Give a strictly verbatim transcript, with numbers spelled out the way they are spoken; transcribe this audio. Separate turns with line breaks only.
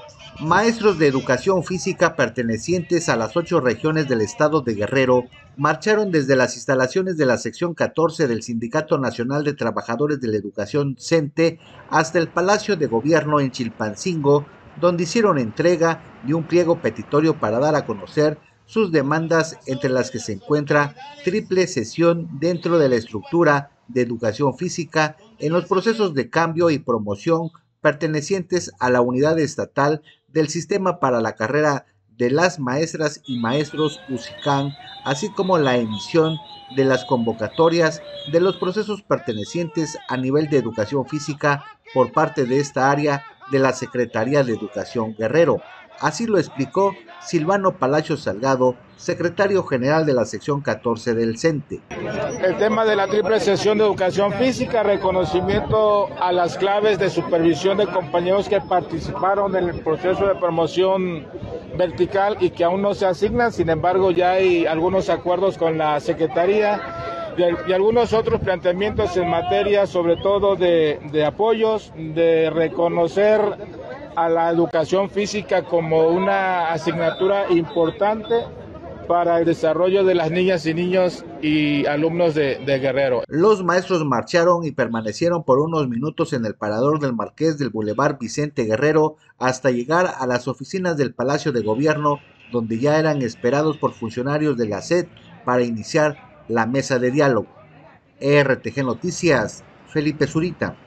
Maestros de educación física pertenecientes a las ocho regiones del estado de Guerrero marcharon desde las instalaciones de la sección catorce del Sindicato Nacional de Trabajadores de la Educación CENTE hasta el Palacio de Gobierno en Chilpancingo, donde hicieron entrega de un pliego petitorio para dar a conocer sus demandas, entre las que se encuentra triple sesión dentro de la estructura de educación física en los procesos de cambio y promoción pertenecientes a la unidad estatal del Sistema para la Carrera de las Maestras y Maestros USICAN, así como la emisión de las convocatorias de los procesos pertenecientes a nivel de educación física por parte de esta área de la Secretaría de Educación Guerrero. Así lo explicó Silvano Palacios Salgado, secretario general de la sección catorce del CENTE.
El tema de la triple sesión de educación física, reconocimiento a las claves de supervisión de compañeros que participaron en el proceso de promoción vertical y que aún no se asignan, sin embargo ya hay algunos acuerdos con la Secretaría y, y algunos otros planteamientos en materia sobre todo de, de apoyos, de reconocer a la educación física como una asignatura importante para el desarrollo de las niñas y niños y alumnos de, de Guerrero.
Los maestros marcharon y permanecieron por unos minutos en el parador del Marqués del Boulevard Vicente Guerrero hasta llegar a las oficinas del Palacio de Gobierno, donde ya eran esperados por funcionarios de la S E D para iniciar la mesa de diálogo. R T G Noticias, Felipe Zurita.